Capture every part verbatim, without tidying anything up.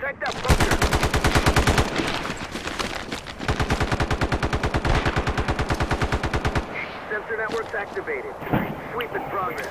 Protect that bunker. Sensor networks activated. Sweep in progress.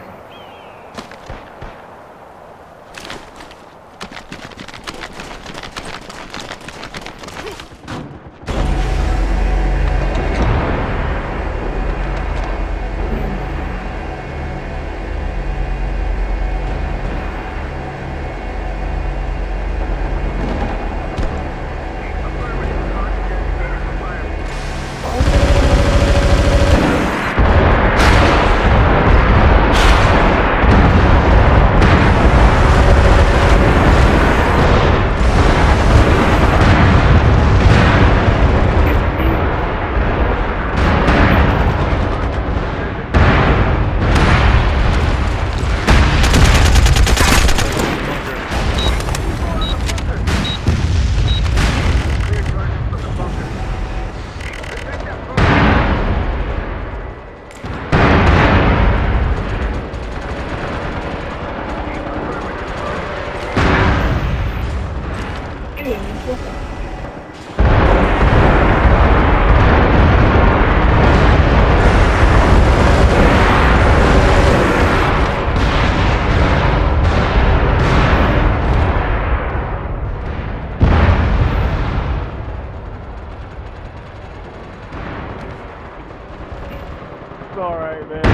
It's alright, man.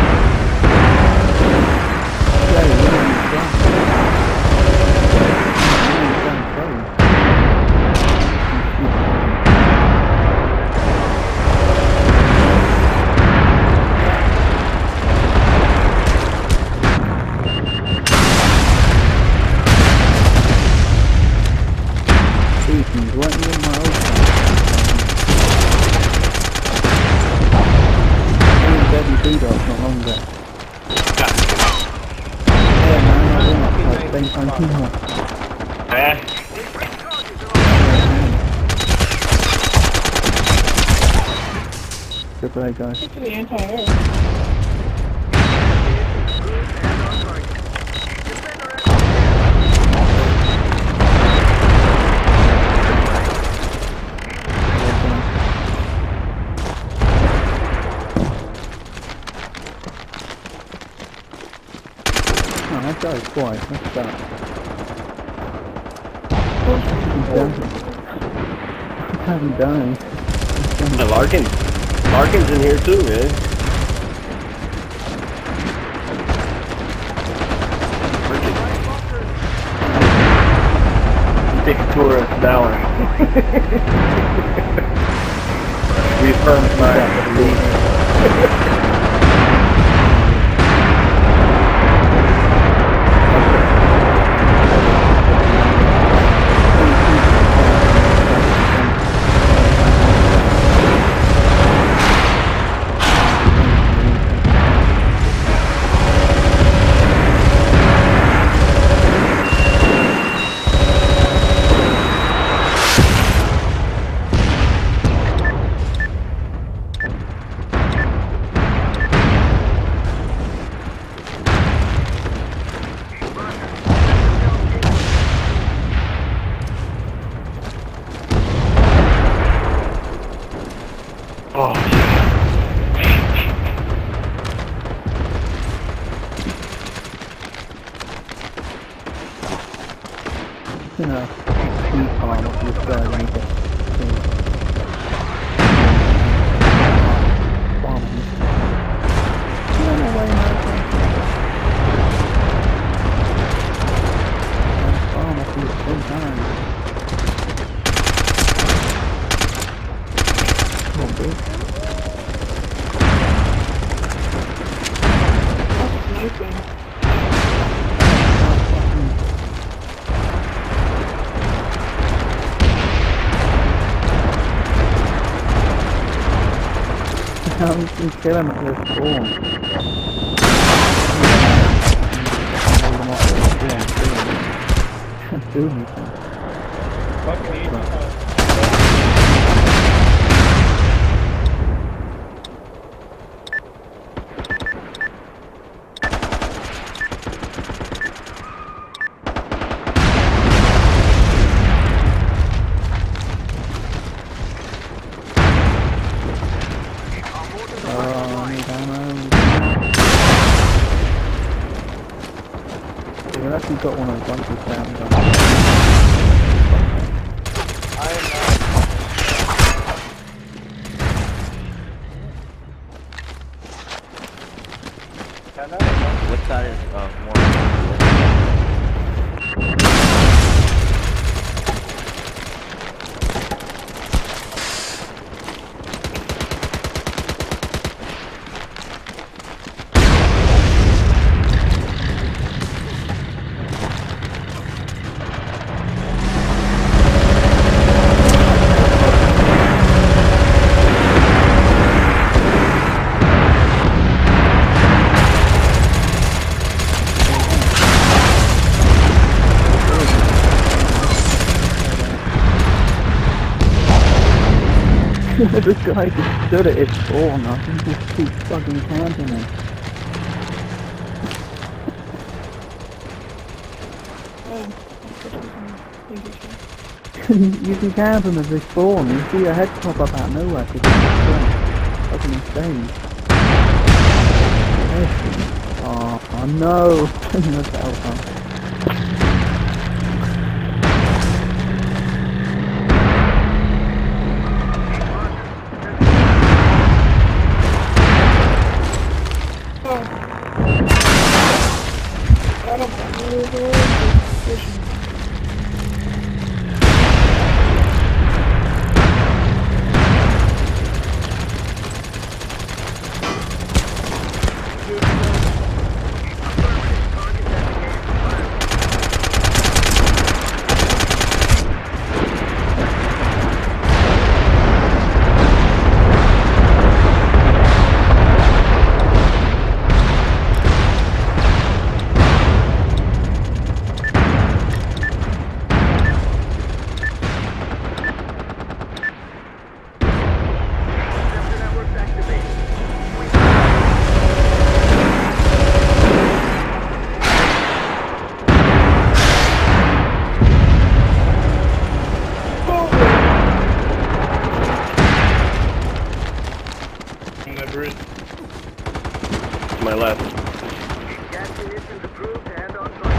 Not long ago. Yeah, man, I think I've been thinking more. Eh? Good play, guys. It's the anti-air. Oh, that guy's quiet. What's that? I haven't done it. The Larkin. Larkin's in here too, man. Take a tour of the tower. Reaffirm my belief. Oh, you know, keep on up this guy when he gets bombs. Run away, Malcolm. Bomb up here sometimes. Come on, dude. That's amazing. How you can kill him at their spawn. Hold them off their spawn. Can't do anything. Fucking easy. got one of those bunches down. I am not. What side is uh, more? This guy just stood at his spawn, I think he just keeps fucking camping him. You can camp him as they spawn, you see a head pop up out of nowhere because he's fucking insane. Oh, oh no! That's the alpha. To my left. Gas munitions approved and on target.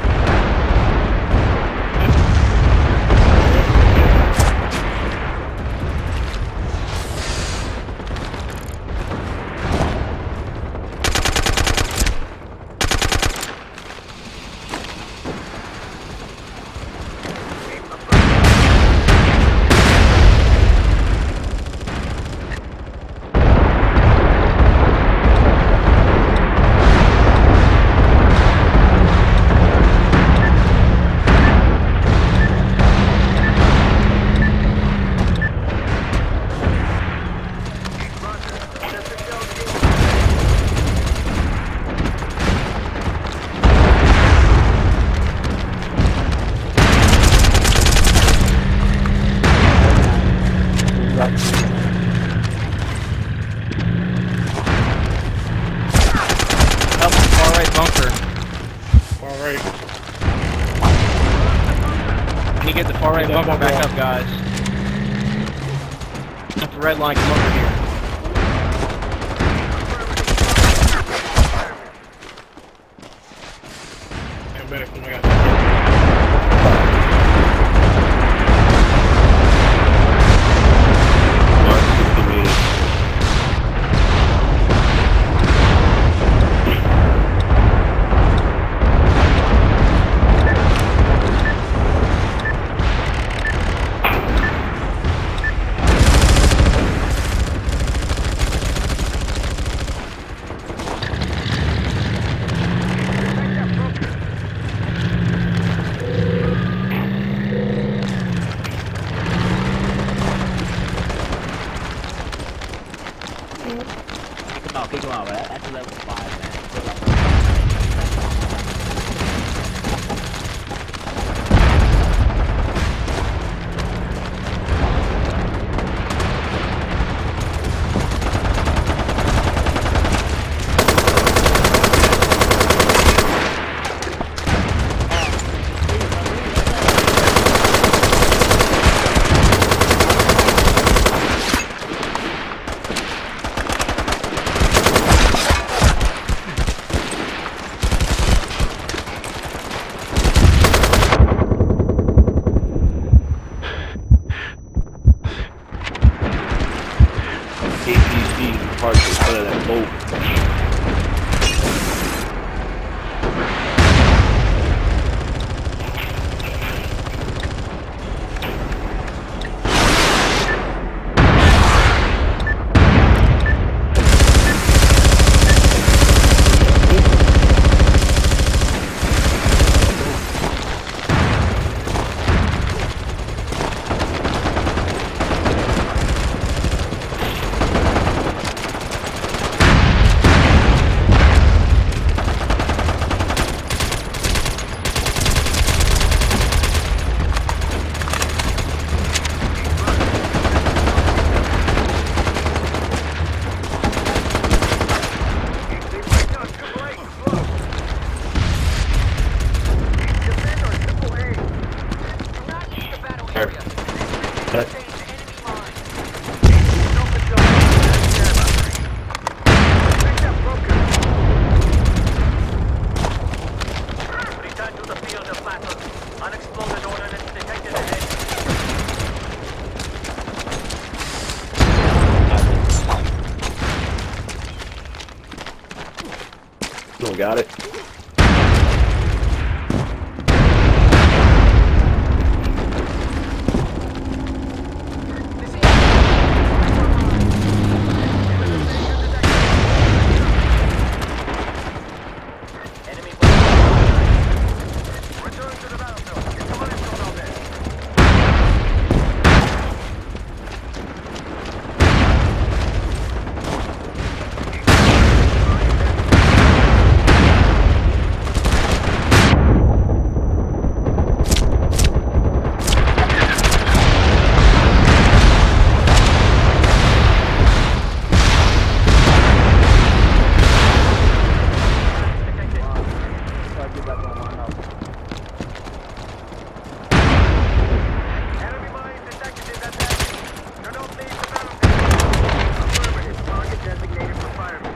Help, far right bunker. Far right. Can you get the far right Get that bunker bunker back off. up, guys? Up the red line, come over here. I'm better from my guy. Mark sixty meters. vehicle. Unexploded ordnance detected ahead. Oh, got it. Enemy weapons. Return to the battlefield. Get some intel out there. Enemy mines detected in that area. Do not leave the battlefield. Affirmative. Target designated for firing.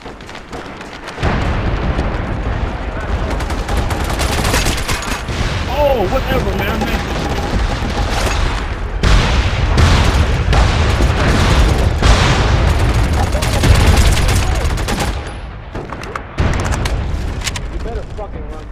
Oh, whatever, man. man. You better fucking run.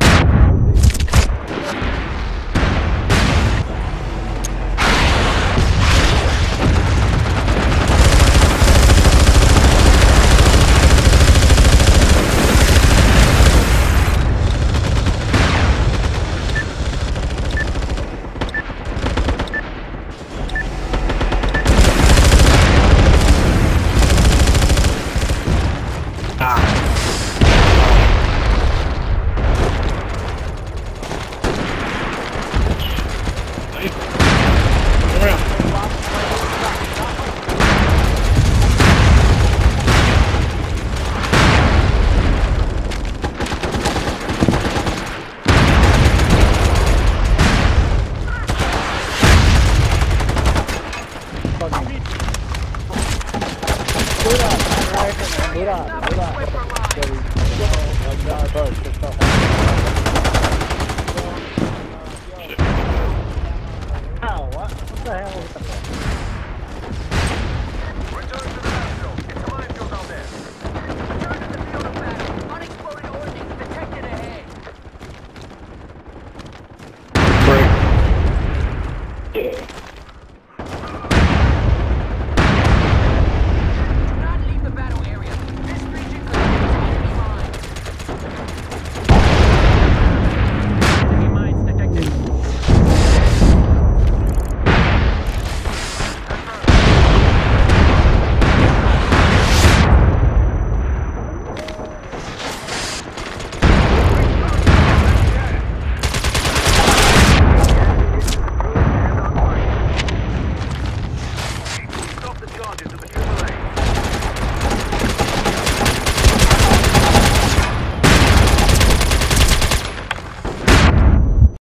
Return to the battlefield. Get some minefield out there. Return to the field of battle. Unexploded ordnance detected ahead. Break.